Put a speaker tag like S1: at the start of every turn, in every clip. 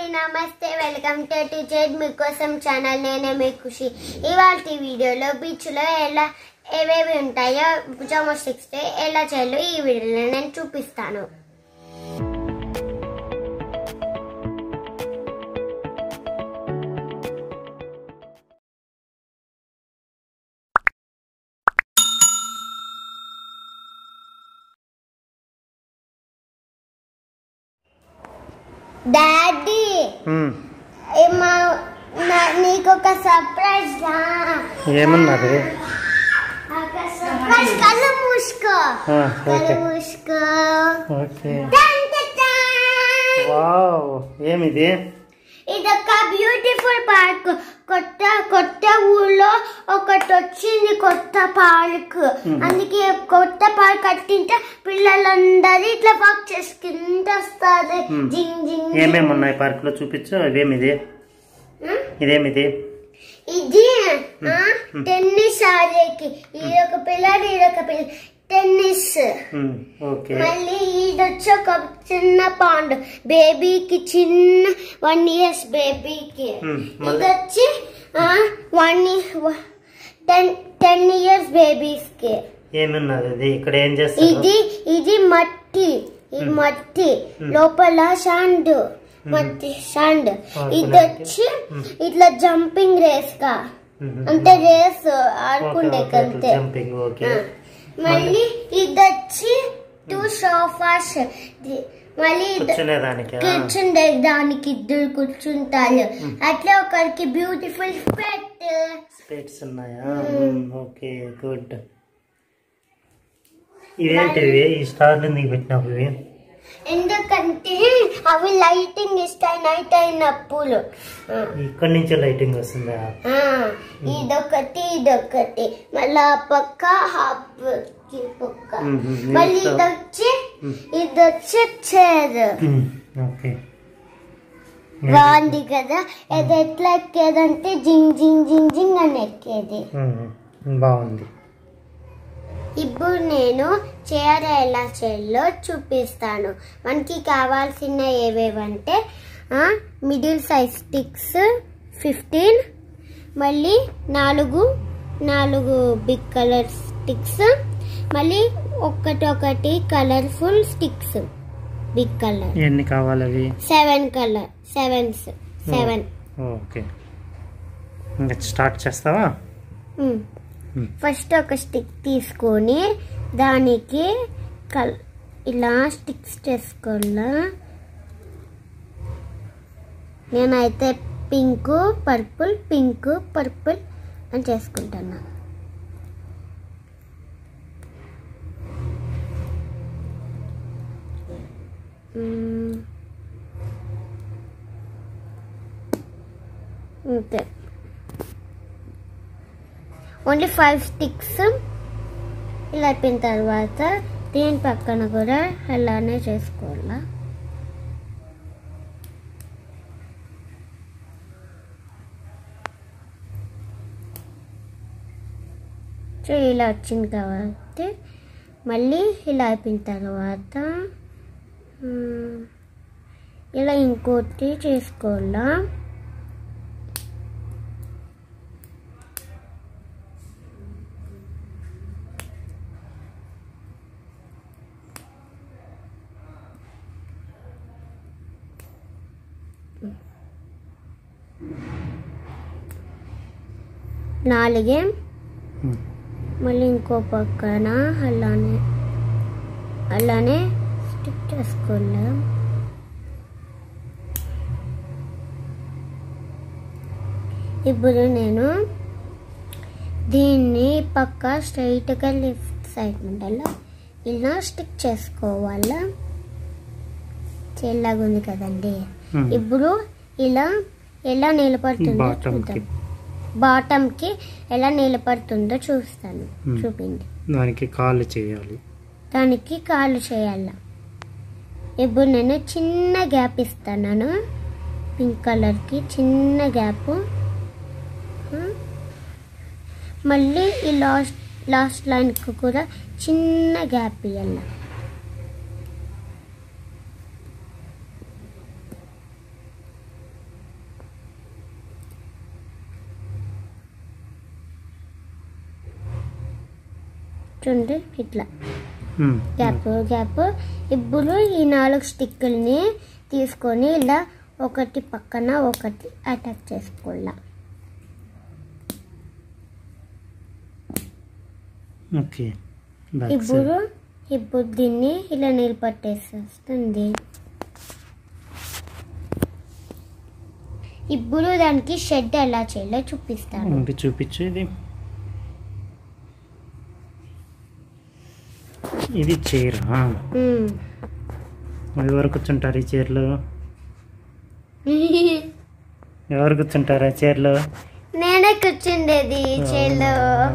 S1: నమస్తే welcome to Z మీకోసం channel నేనే మీ ఖుషి ఇవాల్టి వీడియోలో బీచ్ లో ఎలా ఏవేవి ఉంటాయో జిమ్నాస్టిక్స్ ఎలా చేయాలో ఈ వీడియోలో నేను చూపిస్తాను డాడీ నీకు ఒక సర్ప్రైజ్
S2: ఏమన్నది
S1: కళ్ళు మూసుకో కళ్ళు మూసుకో
S2: వావ్ ఏమిది
S1: ఇదొక బ్యూటిఫుల్ పార్క్ కొత్త ఊళ్ళో ఒకటి వచ్చింది కొత్త పార్క్ అందుకే కొత్త పార్క్ కట్టింటే పిల్లలందరూ ఇట్లా వాక్ చేసుకుంటూ వస్తారు జింగ్ జింగ్
S2: ఏమేమి ఉన్నాయి పార్క్ లో చూపించు ఇదేమిది ఇదేమిది
S1: ఇది టెన్నిస్ ఆడేకి ఇదొక పిల్లలు ఇదొక పిల్ల టెన్నిస్ మళ్ళీ ఇది వచ్చి ఒక చిన్న పాండ్ బేబీకి చిన్న 1 year బేబీకి ఇది వచ్చి 10 years బేబీస్ కి
S2: ఏమన్నది ఇక్కడ ఏం చేస్తారు
S1: ఇది మట్టి ఇది మట్టి లోపల శాండ్ మట్టి శాండ్ ఇది వచ్చి ఇట్లా జంపింగ్ రేస్ గా అంటే రేస్ ఆడుకుండే కంటే మళ్ళీ ఇది వచ్చి 2 సోఫాస్ మళ్ళీ కూర్చుండే దానికి ఇద్దరు కూర్చుంటారు అట్లా ఒకరికి బ్యూటిఫుల్
S2: స్పెట్స్ ఉన్నాయా ఓకే గుడ్ ఇవేంటివి ఈ స్టార్లు నీకు పెట్టినవి
S1: ఎందుకంటే అవి లైటింగ్ ఇస్తాయి నైట్ అయినప్పుడు
S2: ఇక్కడ నుంచి లైటింగ్ వస్తుందా
S1: ఇదొకటి మళ్ళీ పక్క పక్క మళ్ళీ ఇది వచ్చి చైర్ బాగుంది కదా అది ఎట్లా ఎక్కేదంటే జింగ్ జింగ్ జింగ్ జింగ్ అని ఎక్కేది
S2: బాగుంది
S1: ఇప్పుడు నేను చైర్ ఎలా చేయాలో చూపిస్తాను మనకి కావాల్సిన ఏవేవంటే మిడిల్ సైజ్ స్టిక్స్ 15 మళ్ళీ 4 బిగ్ కలర్ స్టిక్స్ మళ్ళీ ఒకటి కలర్ఫుల్ స్టిక్స్ బిగ్ కలర్
S2: ఎన్ని కావాలి అవి
S1: 7
S2: ఓకే స్టార్ట్ చేస్తావా
S1: ఫస్ట్ ఒక స్టిక్ తీసుకొని దానికి ఇలా స్టిక్స్ చేసుకోవాలా నేనైతే పింక్ పర్పుల్ అని చేసుకుంటున్నా ఓకే ఓన్లీ 5 స్టిక్స్ ఇలా అయిపోయిన తర్వాత దీని పక్కన కూడా అలానే చేసుకోవాలా సో ఇలా వచ్చింది కాబట్టి మళ్ళీ ఇలా అయిపోయిన తర్వాత ఇలా ఇంకోటి చేసుకోవాలా నాలుగే మళ్ళీ ఇంకో పక్కన అలానే స్టిక్ చేసుకోలేం ఇప్పుడు నేను దీన్ని పక్క స్ట్రైట్గా లెఫ్ట్ సైడ్ ఉండాలి ఇలా స్టిక్ చేసుకోవాలా చెల్లాగుంది కదండి ఇప్పుడు ఇలా ఎలా నిలబడుతుందో చూద్దాం బాటమ్ కి ఎలా నిలబడుతుందో చూస్తాను చూపిండి
S2: దానికి కాళ్ళు
S1: చేయాలి ఇప్పుడు నేను చిన్న గ్యాప్ ఇస్తాను పింక్ కలర్ కి చిన్న గ్యాప్ మళ్ళీ ఈ లాస్ట్ లైన్ కి కూడా చిన్న గ్యాప్ ఇవ్వాలి చూడండి ఇట్లా గ్యాప్. ఇప్పుడు ఈ 4 స్టిక్కుల్ని తీసుకొని ఇలా ఒకటి పక్కన ఒకటి అటాచ్ చేసుకోవాలా.
S2: ఓకే.
S1: ఇప్పుడు దీన్ని ఇలా నీళ్ళు పట్టేస్తుంది. ఇప్పుడు దానికి షెడ్ ఎలా చేయాలో చూపిస్తాను.
S2: చూపించు. ఇది చైరా? ఎవరు కూర్చుంటారు ఈ చైర్లో? ఎవరు కూర్చుంటారు ఆ చైర్లో?
S1: నేనే కూర్చుండేది ఈ చైర్లో.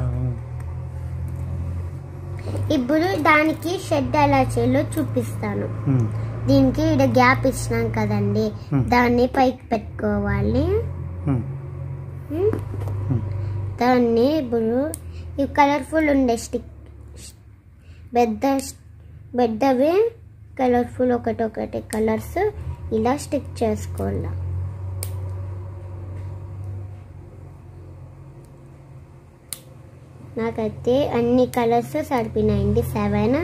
S1: ఇప్పుడు దానికి షెడ్ ఎలా చేయాలో చూపిస్తాను. దీనికి ఇక్కడ గ్యాప్ ఇచ్చినాం కదండి, దాన్ని పైకి పెట్టుకోవాలి. దాన్ని ఇప్పుడు ఈ కలర్ఫుల్ ఉండే స్టిక్ పెద్దవి కలర్ఫుల్ ఒకటి కలర్స్ ఇలా స్టిక్ చేసుకోవాలి. నాకైతే అన్ని కలర్స్ సరిపోయినాయండి, 7.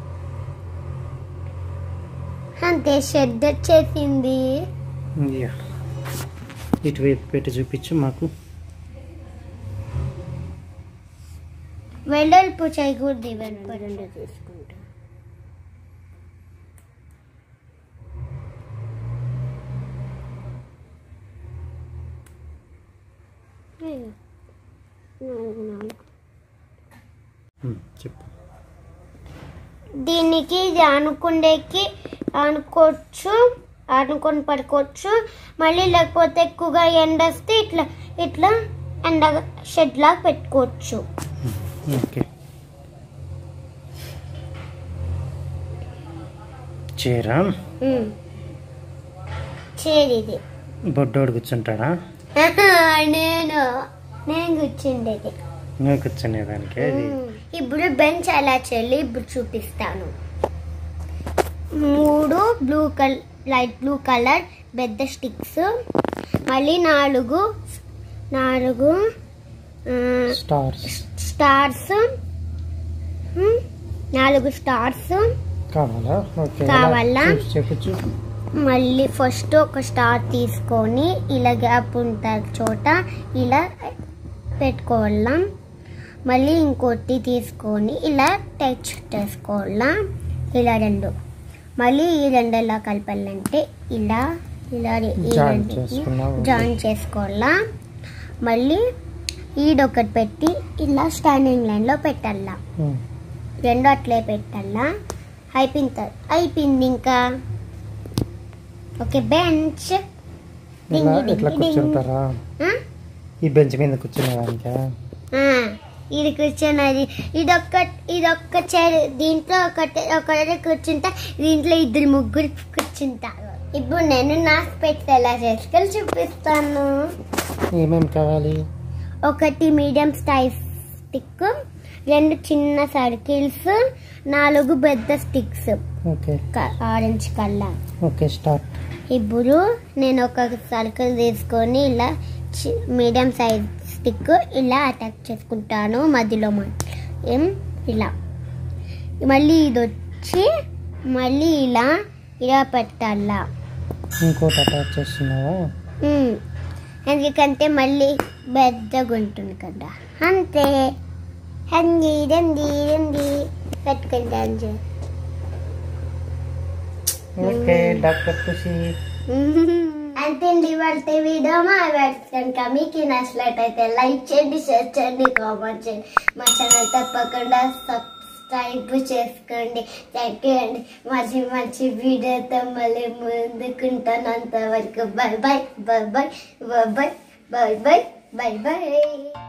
S1: అంతే, షెడ్ వచ్చేసింది.
S2: ఇటువైపు పెట్టి చూపించు మాకు.
S1: వెడల్పు చేయకూడదు, రెండు తీసుకుంటా.
S2: చెప్పు.
S1: దీనికి ఇది అనుకోవచ్చు, అనుకొని పడుకోవచ్చు. మళ్ళీ లేకపోతే ఎక్కువగా ఎండ వస్తే ఇట్లా ఎండ షెడ్ లాగా పెట్టుకోవచ్చు.
S2: ఓకే. చీరా
S1: చేరిది.
S2: బొడ్డోడు కూర్చుంటాడా?
S1: నేను కూర్చుండేది.
S2: నువ్వు కూర్చునేదానికి.
S1: ఇప్పుడు బెంచ్ ఎలా చేయాలి ఇప్పుడు చూపిస్తాను. 3 లైట్ బ్లూ కలర్ పెద్ద స్టిక్స్, మళ్ళీ 4 స్టార్స్ 4 స్టార్స్ కావాలా. మళ్ళీ ఫస్ట్ ఒక స్టార్ తీసుకొని ఇలా గ్యాప్ ఉంటుంది చోట ఇలా పెట్టుకోవాలా. మళ్ళీ ఇంకోటి తీసుకొని ఇలా టచ్ చేసుకోవాలా. ఇలా 2, మళ్ళీ ఈ 2 ఎలా కలపాలంటే ఇలా జాయిన్ చేసుకోవాలా. మళ్ళీ ఈడొకటి పెట్టి ఇలా స్టాండింగ్ లైన్లో పెట్టాలా. 2 అట్లే పెట్టాలా. అయిపోయింది ఇంకా. Okay, bench.
S2: ఈ బెంచ్ మీద కూర్చునేదానికా?
S1: ఇది కూర్చున్నది. ఇదొక్క చైర్. దీంట్లో ఒకటి కూర్చుంటా, దీంట్లో 2-3 కూర్చుంటారు. ఇప్పుడు నేను నా స్పెక్స్ ఎలా చేసుకొని చూపిస్తాను.
S2: ఏమేమి కావాలి?
S1: ఒకటి మీడియం సైజ్ స్టిక్, 2 చిన్న సర్కిల్స్, 4 పెద్ద sticks orange colour.
S2: Okay, start.
S1: ఇప్పుడు నేను ఒక సర్కిల్ తీసుకొని ఇలా మీడియం సైజ్ స్టిక్ ఇలా అటాచ్ చేసుకుంటాను మధ్యలో ఇలా. మళ్ళీ ఇది వచ్చి మళ్ళీ ఇలా పెట్టాలా.
S2: ఇంకోటి అటాచ్ చేస్తున్నావా?
S1: ఎందుకంటే మళ్ళీ పెద్దగా ఉంటుంది కదా. అంతే, రండి పెట్టుకుంటాను.
S2: Okay, doctor Khushi.
S1: అంతే ఇవాళ వీడియో. మా కనుక మీకు నచ్చినట్లయితే లైక్ చేయండి, షేర్ చేయండి, కామెంట్ చేయండి. మా ఛానల్ తప్పకుండా సబ్స్క్రైబ్ చేసుకోండి. థ్యాంక్ యూ అండి. మంచి వీడియోతో మళ్ళీ ముందుకుంటాను. అంతవరకు బాయ్ బాయ్.